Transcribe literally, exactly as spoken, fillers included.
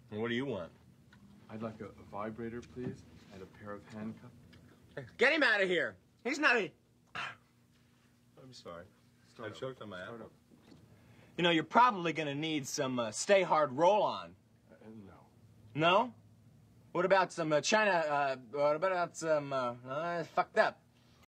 What do you want? I'd like a, a vibrator, please, and a pair of handcuffs. Get him out of here. He's not a... I'm sorry. Start I up. choked on my Start apple. up. You know, you're probably going to need some uh, Stay Hard roll-on. Uh, no. No? What about some uh, China, uh, what about some, uh, uh, fucked up?